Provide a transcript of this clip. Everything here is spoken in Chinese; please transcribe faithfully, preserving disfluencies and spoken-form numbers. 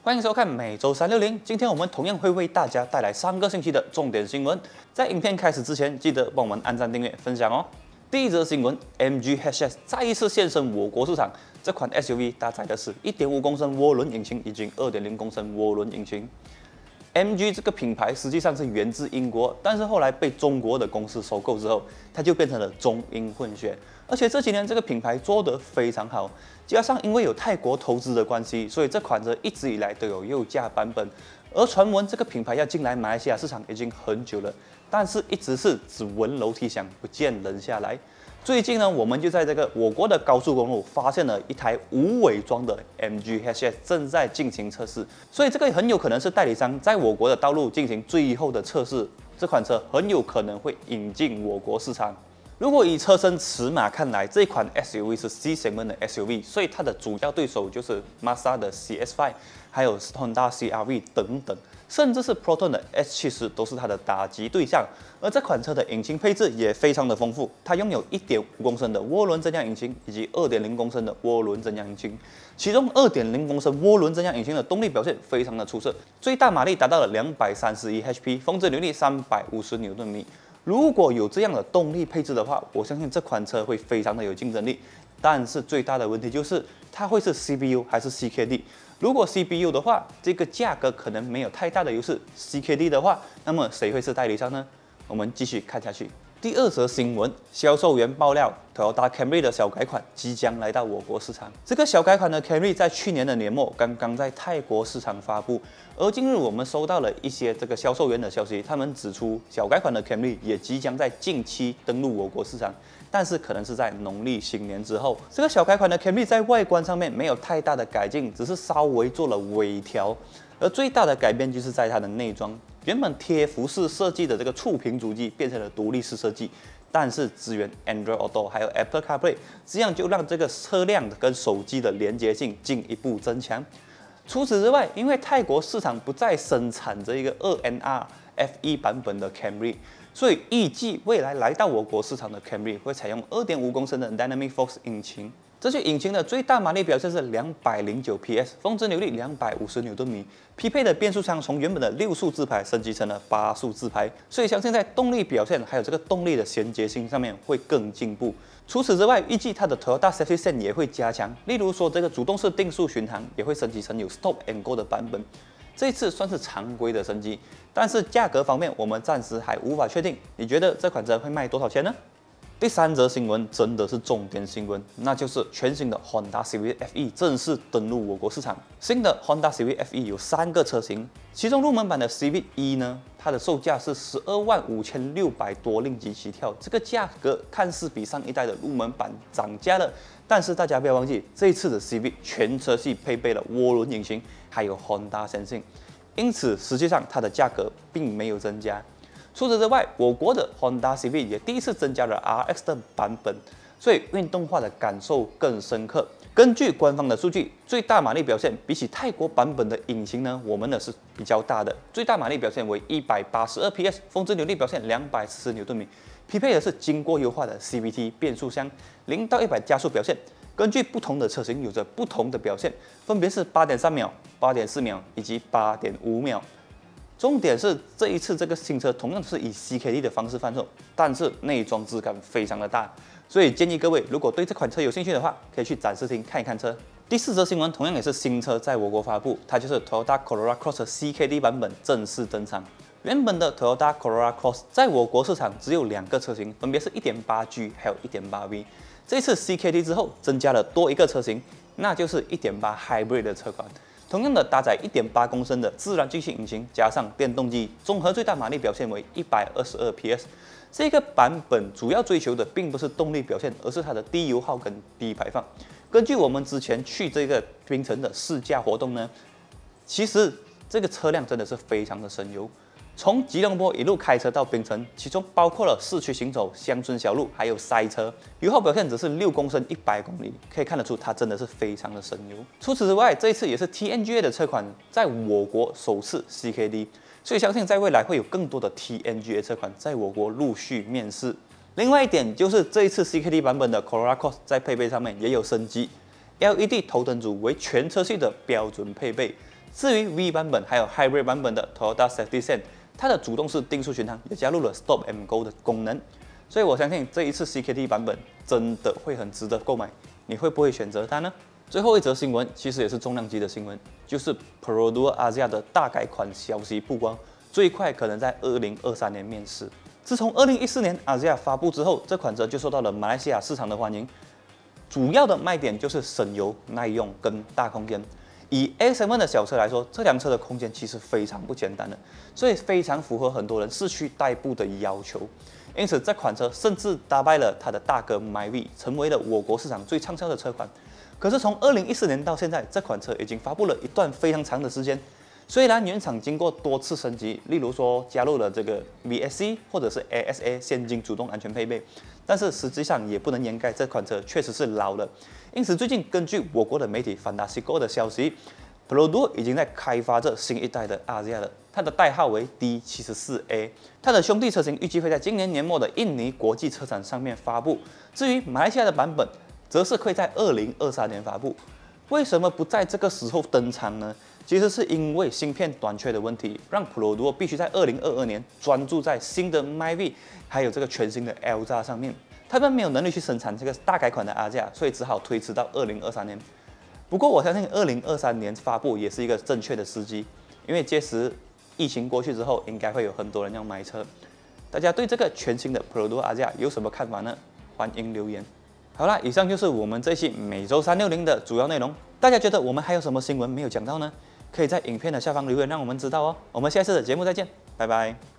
欢迎收看每周三六零。今天我们同样会为大家带来三个星期的重点新闻。在影片开始之前，记得帮我们按赞、订阅、分享哦。第一则新闻 ，M G H S 再一次现身我国市场。这款 S U V 搭载的是 一点五公升涡轮引擎以及 二点零公升涡轮引擎。M G 这个品牌实际上是源自英国，但是后来被中国的公司收购之后，它就变成了中英混血。而且这几年这个品牌做得非常好，加上因为有泰国投资的关系，所以这款车一直以来都有右驾版本。而传闻这个品牌要进来马来西亚市场已经很久了，但是一直是只闻楼梯响，不见人下来。最近呢，我们就在这个我国的高速公路发现了一台无伪装的 M G H S 正在进行测试，所以这个很有可能是代理商在我国的道路进行最后的测试。这款车很有可能会引进我国市场。如果以车身尺码看来，这款 S U V 是 C segment 的 S U V， 所以它的主要对手就是 Mazda 的 C X 五， 还有 Honda C R V 等等，甚至是 Proton 的 S 七十 都是它的打击对象。而这款车的引擎配置也非常的丰富，它拥有 一点五公升的涡轮增压引擎以及 二点零公升的涡轮增压引擎，其中 二点零公升涡轮增压引擎的动力表现非常的出色，最大马力达到了两百三十一 H P， 峰值扭力三百五十牛顿米。如果有这样的动力配置的话，我相信这款车会非常的有竞争力。但是最大的问题就是它会是 C B U 还是 C K D？ 如果 C B U 的话，这个价格可能没有太大的优势 ；C K D 的话，那么谁会是代理商呢？我们继续看下去。第二则新闻，销售员爆料 ，Toyota Camry 的小改款即将来到我国市场。这个小改款的 Camry 在去年的年末刚刚在泰国市场发布，而近日我们收到了一些这个销售员的消息，他们指出小改款的 Camry 也即将在近期登陆我国市场，但是可能是在农历新年之后。这个小改款的 Camry 在外观上面没有太大的改进，只是稍微做了微调，而最大的改变就是在它的内装。原本贴服式设计的这个触屏主机变成了独立式设计，但是支援 Android Auto 还有 Apple CarPlay， 这样就让这个车辆跟手机的连接性进一步增强。除此之外，因为泰国市场不再生产这一个 二 N R F E 版本的 Camry， 所以预计未来来到我国市场的 Camry 会采用 二点五公升的 Dynamic Force 引擎。这些引擎的最大马力表现是两百零九 P S， 峰值扭力两百五十牛顿米，匹配的变速箱从原本的六速自排升级成了八速自排，所以相信在动力表现还有这个动力的衔接性上面会更进步。除此之外，预计它的 Toyota Safety Sense 也会加强，例如说这个主动式定速巡航也会升级成有 Stop and Go 的版本。这一次算是常规的升级，但是价格方面我们暂时还无法确定。你觉得这款车会卖多少钱呢？第三则新闻真的是重点新闻，那就是全新的 Honda Civic F E 正式登陆我国市场。新的 Honda Civic F E 有三个车型，其中入门版的 Civic E 呢，它的售价是十二万五千六百多令吉起跳，这个价格看似比上一代的入门版涨价了，但是大家不要忘记，这一次的 Civic 全车系配备了涡轮引擎，还有 Honda Sensing， 因此实际上它的价格并没有增加。除此之外，我国的 Honda Civic 也第一次增加了 R X 的版本，所以运动化的感受更深刻。根据官方的数据，最大马力表现比起泰国版本的引擎呢，我们的是比较大的，最大马力表现为一百八十二 P S， 峰值扭力表现两百四十牛顿米，匹配的是经过优化的 C V T 变速箱，零到一百加速表现。根据不同的车型有着不同的表现，分别是 八点三秒、八点四秒以及 八点五秒。重点是这一次这个新车同样是以 C K D 的方式贩售，但是内装质感非常的大，所以建议各位如果对这款车有兴趣的话，可以去展示厅看一看车。第四则新闻同样也是新车在我国发布，它就是 Toyota Corolla Cross C K D 版本正式登场。原本的 Toyota Corolla Cross 在我国市场只有两个车型，分别是 一点八 G 还有 一点八 V。这次 C K D 之后增加了多一个车型，那就是 一点八 Hybrid 的车款。同样的搭载 一点八公升的自然进气引擎，加上电动机，综合最大马力表现为一百二十二 P S。这个版本主要追求的并不是动力表现，而是它的低油耗跟低排放。根据我们之前去这个槟城的试驾活动呢，其实这个车辆真的是非常的省油。从吉隆坡一路开车到槟城，其中包括了市区行走、乡村小路，还有塞车，油耗表现只是六公升一百公里，可以看得出它真的是非常的省油。除此之外，这一次也是 T N G A 的车款在我国首次 C K D， 所以相信在未来会有更多的 T N G A 车款在我国陆续面世。另外一点就是这一次 C K D 版本的 Corolla Cross 在配备上面也有升级 ，L E D 头灯组为全车系的标准配备。 至于 V 版本还有 Hybrid 版本的 Toyota Safety Sense， 它的主动式定速巡航也加入了 Stop and Go 的功能，所以我相信这一次 C K T 版本真的会很值得购买，你会不会选择它呢？最后一则新闻其实也是重量级的新闻，就是 Perodua Axia 的大改款消息曝光，最快可能在二零二三年面世。自从二零一四年 Axia 发布之后，这款车就受到了马来西亚市场的欢迎。主要的卖点就是省油、耐用跟大空间。以 A 七 的小车来说，这辆车的空间其实非常不简单的，所以非常符合很多人市区代步的要求。因此，这款车甚至打败了它的大哥 Myvi， 成为了我国市场最畅销的车款。可是从二零一四年到现在，这款车已经发布了一段非常长的时间。虽然原厂经过多次升级，例如说加入了这个 V S C 或者是 A S A 先进主动安全配备，但是实际上也不能掩盖这款车确实是老了。因此，最近根据我国的媒体 Fantastico 的消息 ，Perodua 已经在开发这新一代的 Axia 了，它的代号为 D 七十四 A， 它的兄弟车型预计会在今年年末的印尼国际车展上面发布。至于马来西亚的版本，则是会在二零二三年发布。为什么不在这个时候登场呢？其实是因为芯片短缺的问题，让 Perodua 必须在二零二二年专注在新的 Myvi 还有这个全新的 Elza 上面。他们没有能力去生产这个大改款的 Axia， 所以只好推迟到二零二三年。不过我相信二零二三年发布也是一个正确的时机，因为届时疫情过去之后，应该会有很多人要买车。大家对这个全新的 Perodua Axia 有什么看法呢？欢迎留言。好啦，以上就是我们这一期每周三六零的主要内容。大家觉得我们还有什么新闻没有讲到呢？可以在影片的下方留言让我们知道哦。我们下次的节目再见，拜拜。